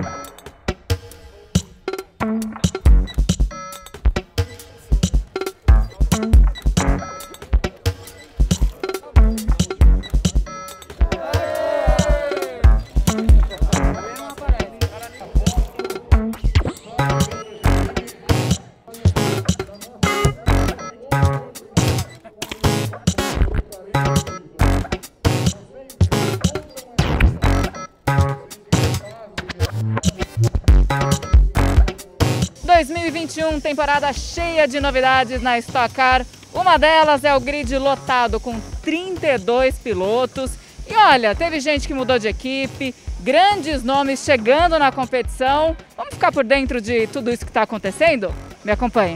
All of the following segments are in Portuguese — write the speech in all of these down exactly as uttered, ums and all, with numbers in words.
dois mil e vinte e um, temporada cheia de novidades na Stock Car. Uma delas é o grid lotado com trinta e dois pilotos. E olha, teve gente que mudou de equipe, grandes nomes chegando na competição. Vamos ficar por dentro de tudo isso que está acontecendo? Me acompanhe.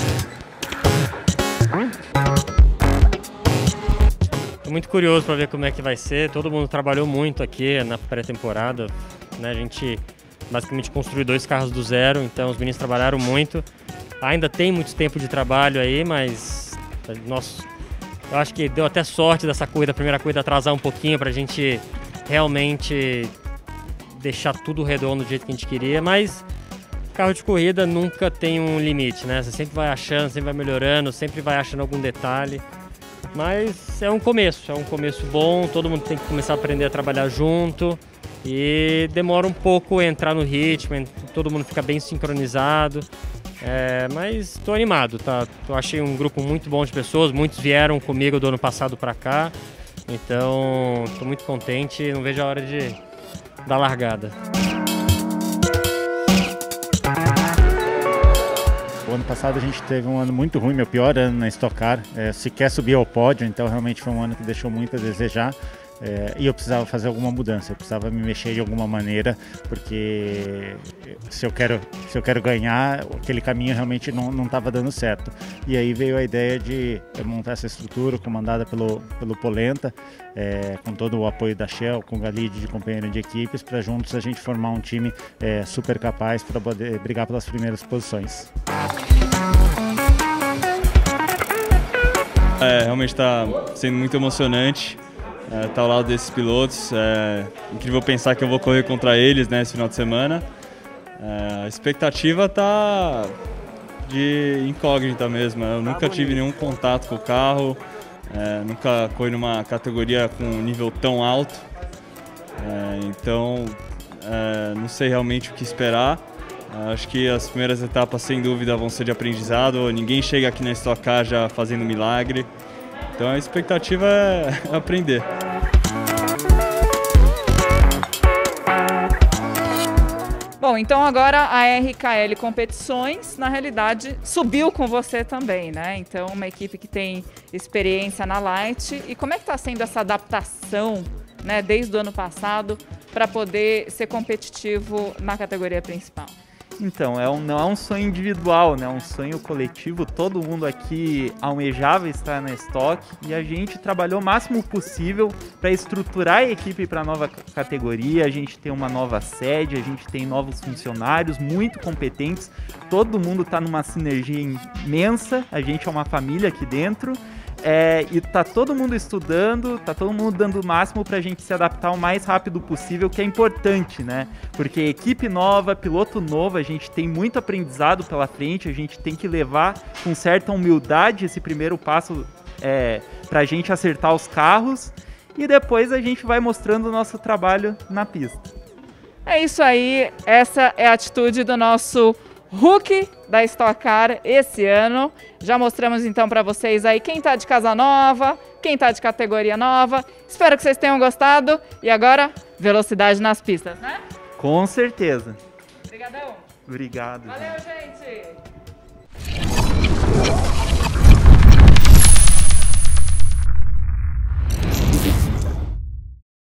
Estou muito curioso para ver como é que vai ser. Todo mundo trabalhou muito aqui na pré-temporada, né? A gente basicamente construiu dois carros do zero, então os meninos trabalharam muito. Ainda tem muito tempo de trabalho aí, mas nossa, eu acho que deu até sorte dessa corrida, a primeira corrida atrasar um pouquinho para a gente realmente deixar tudo redondo do jeito que a gente queria, mas carro de corrida nunca tem um limite, né? Você sempre vai achando, sempre vai melhorando, sempre vai achando algum detalhe, mas é um começo, é um começo bom, todo mundo tem que começar a aprender a trabalhar junto. E demora um pouco entrar no ritmo, todo mundo fica bem sincronizado, é, mas estou animado, tá? Eu achei um grupo muito bom de pessoas, muitos vieram comigo do ano passado para cá, então estou muito contente e não vejo a hora de dar largada. O ano passado a gente teve um ano muito ruim, meu pior ano na Stock Car, é, sequer subir ao pódio, então realmente foi um ano que deixou muito a desejar. É, e eu precisava fazer alguma mudança, eu precisava me mexer de alguma maneira, porque se eu quero, se eu quero ganhar, aquele caminho realmente não estava dando certo. E aí veio a ideia de montar essa estrutura comandada pelo, pelo Polenta, é, com todo o apoio da Shell, com o Galide de companheiro de equipes, para juntos a gente formar um time é, super capaz para poder brigar pelas primeiras posições. É, realmente está sendo muito emocionante. É, tá ao lado desses pilotos, é incrível pensar que eu vou correr contra eles, né, esse final de semana. É, a expectativa tá de incógnita mesmo, eu nunca tive nenhum contato com o carro, é, nunca corri numa categoria com um nível tão alto, é, então é, não sei realmente o que esperar. É, acho que as primeiras etapas sem dúvida vão ser de aprendizado, ninguém chega aqui na Stock Car já fazendo milagre. Então a expectativa é aprender. Bom, então agora a R K L Competições, na realidade, subiu com você também, né? Então uma equipe que tem experiência na Light. E como é que está sendo essa adaptação, né, desde o ano passado, para poder ser competitivo na categoria principal? Então, é um, não é um sonho individual, né? É um sonho coletivo. Todo mundo aqui almejava estar na Stock e a gente trabalhou o máximo possível para estruturar a equipe para a nova categoria. A gente tem uma nova sede, a gente tem novos funcionários muito competentes. Todo mundo está numa sinergia imensa. A gente é uma família aqui dentro. É, e tá todo mundo estudando, tá todo mundo dando o máximo pra gente se adaptar o mais rápido possível, que é importante, né? Porque equipe nova, piloto novo, a gente tem muito aprendizado pela frente, a gente tem que levar com certa humildade esse primeiro passo é, pra gente acertar os carros e depois a gente vai mostrando o nosso trabalho na pista. É isso aí, essa é a atitude do nosso Rookie da Stock Car esse ano. Já mostramos então para vocês aí quem tá de casa nova, quem tá de categoria nova. Espero que vocês tenham gostado. E agora, velocidade nas pistas, né? Com certeza. Obrigadão. Obrigado. Valeu, gente.